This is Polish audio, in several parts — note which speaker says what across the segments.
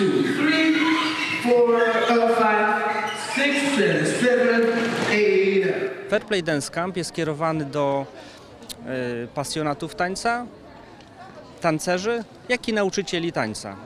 Speaker 1: 3, 4, 5, 6, 7, 8.
Speaker 2: Fair Play Dance Camp jest kierowany do pasjonatów tańca, tancerzy, jak i nauczycieli tańca.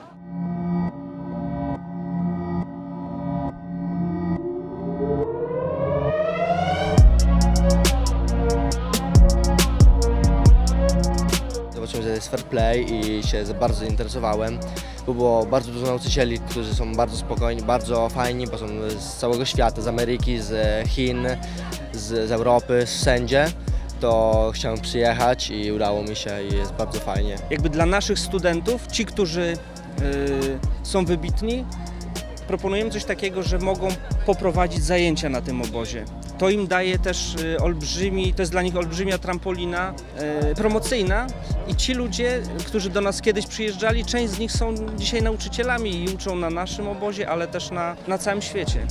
Speaker 3: Zobaczyłem, że jest fair play i się bardzo zainteresowałem, bo było bardzo dużo nauczycieli, którzy są bardzo spokojni, bardzo fajni, bo są z całego świata, z Ameryki, z Chin, z Europy, wszędzie. To chciałem przyjechać i udało mi się i jest bardzo fajnie.
Speaker 2: Jakby dla naszych studentów, ci, którzy są wybitni, proponujemy coś takiego, że mogą poprowadzić zajęcia na tym obozie. To im daje też to jest dla nich olbrzymia trampolina promocyjna i ci ludzie, którzy do nas kiedyś przyjeżdżali, część z nich są dzisiaj nauczycielami i uczą na naszym obozie, ale też na całym świecie.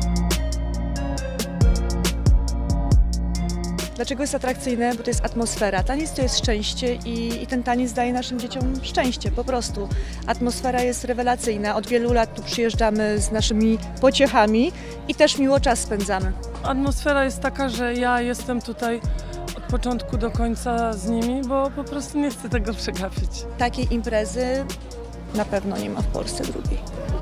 Speaker 4: Dlaczego jest atrakcyjne? Bo to jest atmosfera. Taniec to jest szczęście i ten taniec daje naszym dzieciom szczęście, po prostu. Atmosfera jest rewelacyjna. Od wielu lat tu przyjeżdżamy z naszymi pociechami i też miło czas spędzamy.
Speaker 5: Atmosfera jest taka, że ja jestem tutaj od początku do końca z nimi, bo po prostu nie chcę tego przegapić.
Speaker 4: Takiej imprezy na pewno nie ma w Polsce drugiej.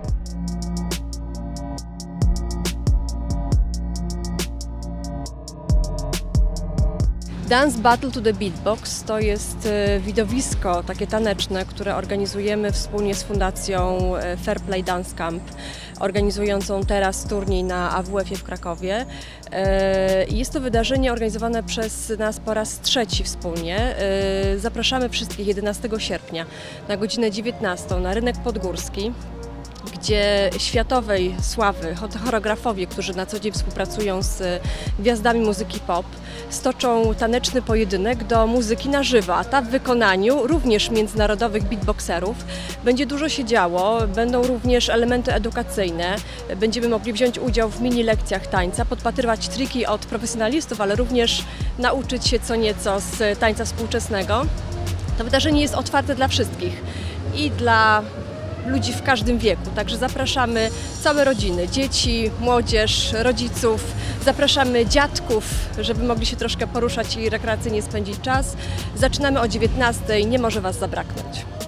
Speaker 6: Dance Battle to the Beatbox to jest widowisko takie taneczne, które organizujemy wspólnie z Fundacją Fair Play Dance Camp, organizującą teraz turniej na AWF-ie w Krakowie. Jest to wydarzenie organizowane przez nas po raz trzeci wspólnie. Zapraszamy wszystkich 11 sierpnia na godzinę 19 na Rynek Podgórski, gdzie światowej sławy choreografowie, którzy na co dzień współpracują z gwiazdami muzyki pop, stoczą taneczny pojedynek do muzyki na żywo, a ta w wykonaniu również międzynarodowych beatboxerów. Będzie dużo się działo, będą również elementy edukacyjne, będziemy mogli wziąć udział w mini lekcjach tańca, podpatrywać triki od profesjonalistów, ale również nauczyć się co nieco z tańca współczesnego. To wydarzenie jest otwarte dla wszystkich i dla ludzi w każdym wieku, także zapraszamy całe rodziny, dzieci, młodzież, rodziców, zapraszamy dziadków, żeby mogli się troszkę poruszać i rekreacyjnie spędzić czas. Zaczynamy o 19:00, nie może Was zabraknąć.